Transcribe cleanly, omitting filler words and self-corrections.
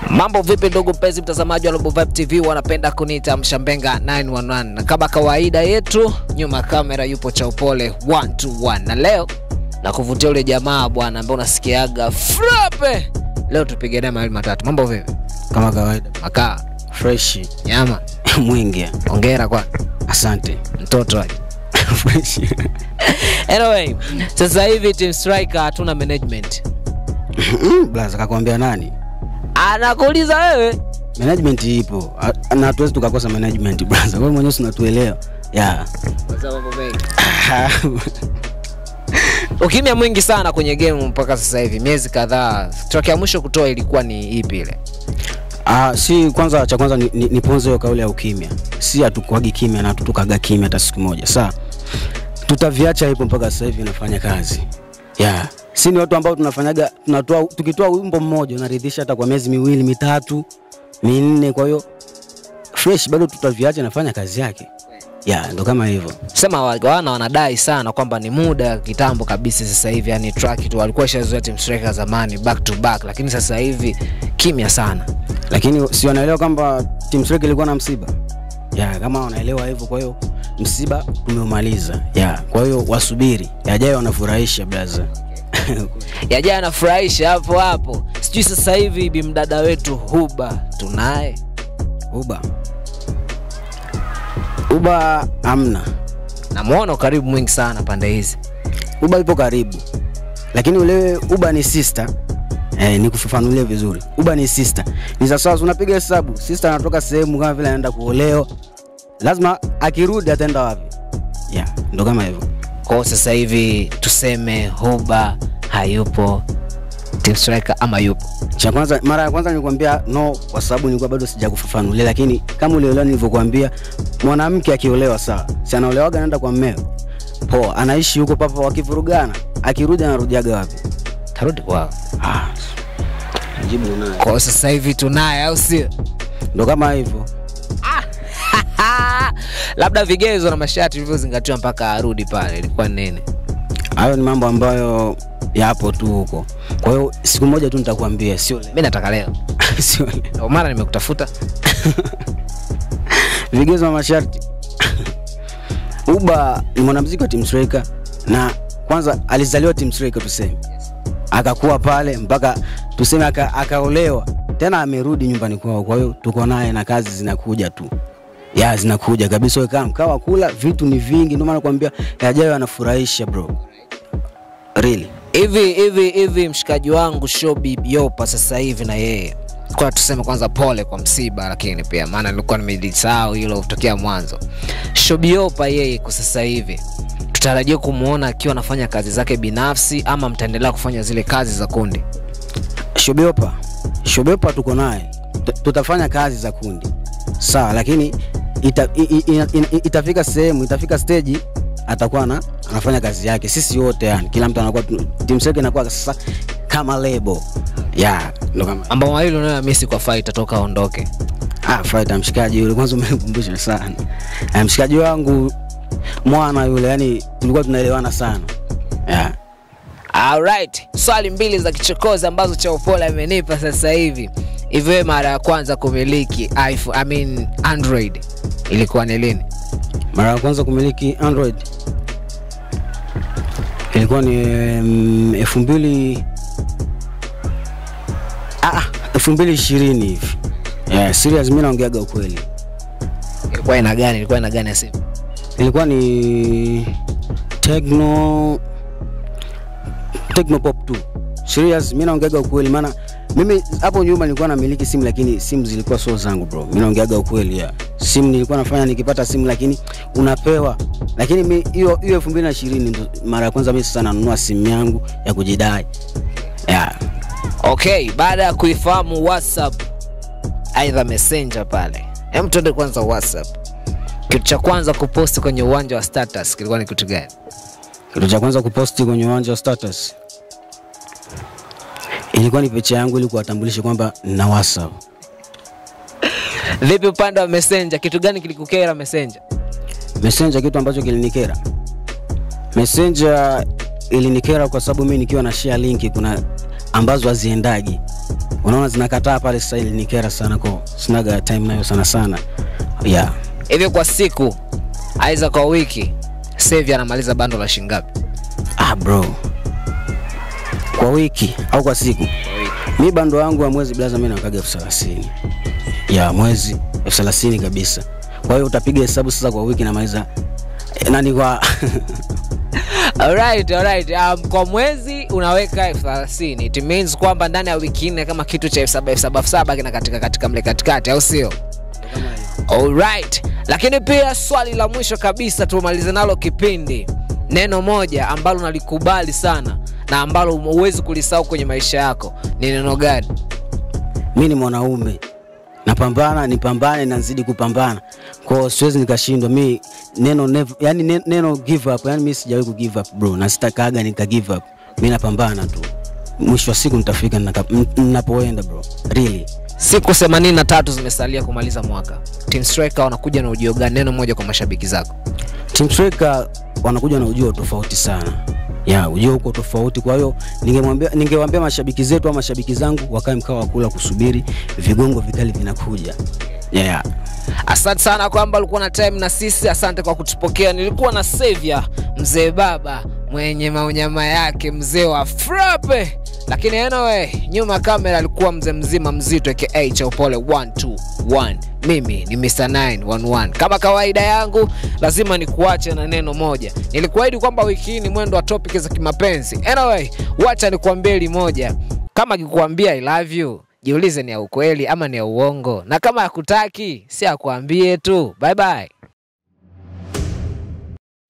Mambo vipi ndugu mpenzi mtazamaji wa Alobo Vibe TV, wanapenda kuniita Mshambenga 911. Na kama kawaida yetu, nyuma kamera yupo cha upole 121. Na leo na kuvutia ule jamaa bwana ambaye unasikiaga frappe. Leo tupige naye mahali matatu. Mambo vipi? Kama kawaida. Makaa Fresh. Nyama Mwingi. Hongera kwa. Asante. Mtoto wake. Fresh. Anyway, sasa hivi team striker hatuna management. Blaza kakwambia nani? Anakuuliza wewe. Management ipo. Na hatuwezi tukakosa management blaza. Wewe mwenyewe unatuelewa. Yeah. What's up Ukimya mwingi sana kwenye game mpaka sasa hivi, miezi kadhaa. Track ya mwisho kutoa ilikuwa ni ipi ile? Si kwanza cha kwanza ni ponzo hiyo kauli ya ukimya. Si hatukuagi kimya na tutukaga kimya hata siku moja. Sasa tutaviacha hapo mpaka sasa hivi inafanya kazi. Yeah. Si ni watu ambao tunafanyaga tukitoa wimbo mmoja unaridhisha hata kwa miezi miwili, mitatu, minne, kwa hiyo fresh bado tutaviacha nafanya kazi yake. Yeah, ndo kama hivyo. Sema wanadai sana kwamba ni muda kitambo kabisa sasa hivi, yani track tu walikuwa shazoea team striker zamani back to back, lakini sasa hivi kimya sana. Lakini si wanaelewa kwamba team striker ilikuwa na msiba. Yeah, kama wanaelewa hivyo, kwa hiyo msiba tumeumaliza. Yeah, kwa hiyo wasubiri. Yajayo wanafurahisha blaza. Yajayo anafurahisha hapo hapo. Sijui sasa hivi bimdada wetu Huba tunaye. Huba amna. Namuona karibu mwingi sana pande hizi. Huba ipo karibu. Lakini ule Huba ni sister. Nikufafanulie vizuri. Huba ni sister. Ni sasa unapiga hesabu. Sister anatoka sehemu kama vile anaenda kuolewa. Lazima akirudi ataenda wapi? Yeah, ndo kama hivyo. Kwa sasa hivi tuseme Huba hayupo team striker ama yupo? Cha kwanza, mara ya kwanza nilikwambia no kwa sababu nilikuwa bado sijakufafanulia, lakini kama ulielewa nilivyokuambia, mwanamke akiolewa sawa, si anaolewaga anaenda kwa mmeo. Poa, anaishi huko papa wakivurugana, akirudi anarudiaga wapi? Tarudi kwao. Jibu unayo. Kwa sasa hivi tunaye au sio? Ndo kama hivyo. Labda vigezo na masharti vilivyozingatiwa mpaka arudi pale ilikuwa nini? Hayo ni mambo ambayo yapo tu huko. Kwa hiyo siku moja tu nitakwambia, sio leo. Mimi nataka leo. Sio leo. Ndio maana nimekutafuta. Vigezo na masharti. Huba ni mwanamuziki wa team striker, na kwanza alizaliwa team striker tuseme. Akakuwa pale mpaka tuseme akaolewa. Tena amerudi nyumbani kwao. Kwa hiyo tuko naye na kazi zinakuja tu. Ya zinakuja kabisa, wewe kama kawa kula vitu ni vingi, ndio maana nakwambia yajayo anafurahisha bro. Really. Hivi mshikaji wangu Shobi Yupo sasa hivi na yeye. Kwa tuseme kwanza pole kwa msiba, lakini pia maana nilikuwa nimedisahau hilo kutokea mwanzo. Shobi Yupo yeye kwa sasa hivi tutarajia kumuona akiwa anafanya kazi zake binafsi ama mtaendelea kufanya zile kazi za kundi? Shobi Yupo tuko naye. Tutafanya kazi za kundi. Sawa, lakini itafika sehemu, itafika stage atakuwa anafanya kazi yake. Sisi wote yani kila mtu anakuwa team striker inakuwa sasa kama label. Yeah, ndo kama ambao wawili unaona Messi kwa fight atoka aondoke. Fighter mshikaji yule kwanza umenikumbusha sana. Mshikaji wangu mwana yule, yani tulikuwa tunaelewana sana. Yeah. Alright, swali mbili za kichokozi ambazo cha upole amenipa sasa hivi. Hivi mara ya kwanza kumiliki Android ilikuwa ni lini? Mara ya kwanza kumiliki Android ilikuwa ni 2020 hivi. Yeah, serious mimi naongeaga ukweli. Ilikuwa ina gani ya simu? Ilikuwa ni Tecno Pop 2. Serious mimi naongeaga ukweli, maana mimi hapo nyuma nilikuwa namiliki simu lakini simu zilikuwa sio zangu bro. Mimi naongeaga ukweli ya. Simu nilikuwa nafanya nikipata simu lakini unapewa. Lakini mimi hiyo 2020 ndo mara ya kwanza mimi sasa nanunua simu yangu ya kujidai. Yeah. Okay, baada ya kuifahamu WhatsApp aidha Messenger pale. Hem, tuende kwanza WhatsApp. Kitu cha kwanza kuposti kwenye uwanja wa status kilikuwa ni kitu gani? Kitu cha kwanza kuposti kwenye uwanja wa status ilikuwa ni picha yangu ili kuwatambulisha kwamba na WhatsApp. Vipi upande wa Messenger, kitu gani kilikukera Messenger? Messenger kitu ambacho kilinikera. Messenger ilinikera kwa sababu mimi nikiwa na share link kuna ambazo haziendagi. Unaona zinakataa pale sasa, ili nikera sana kwa sinaga time nayo sana. Yeah. Hivi kwa siku aiza kwa wiki Sevi anamaliza bando la shingapi? Bro. Kwa wiki au kwa siku? Mimi bando wangu wa mwezi blaza mimi nakaga 30,000. Ya mwezi 30,000 kabisa. Kwa hiyo utapiga hesabu sasa kwa wiki namaliza nani kwa Alright. Kwa mwezi unaweka 30,000. It means kwamba ndani ya wiki 4 kama kitu cha 7,700 kina katika mle katikati, au sio? Alright. Lakini pia swali la mwisho kabisa tumalize nalo kipindi. Neno moja ambalo unalikubali sana na ambalo huwezi kulisahau kwenye maisha yako ni neno gani? Mimi ni mwanaume. Napambana, nipambane na nzidi kupambana. Kwa siwezi nikashindwa. Mimi neno never, yani neno give up, yani mimi sijawahi ku give up bro. Na sitakaga nika give up. Mimi napambana tu. Mwisho wa siku nitafika ninapoenda bro. Really. Siku 83 zimesalia kumaliza mwaka. Team Striker wanakuja na ujio gani? Neno moja kwa mashabiki zako. Team Striker wanakuja na ujio tofauti sana. Ujio uko tofauti, kwa hiyo ningewaambia mashabiki zetu au mashabiki zangu wakae mkao wa kula kusubiri vigongo vikali vinakuja. Asante sana kwamba ulikuwa na time na sisi, asante kwa kutupokea. Nilikuwa na Savior, mzee baba mwenye maunyama yake, mzee wa frappe. Lakini anyway, nyuma kamera alikuwa mzee mzima mzito aka cha upole 121. Mimi ni Mr 911. Kama kawaida yangu lazima nikuache na neno moja. Nilikuahidi kwamba wiki hii ni mwendo wa topic za kimapenzi. Anyway, wacha nikuambie limoja. Kama nikikwambia I love you, jiulize ni ya ukweli ama ni ya uongo. Na kama hakutaki, si akwambie tu. Bye bye.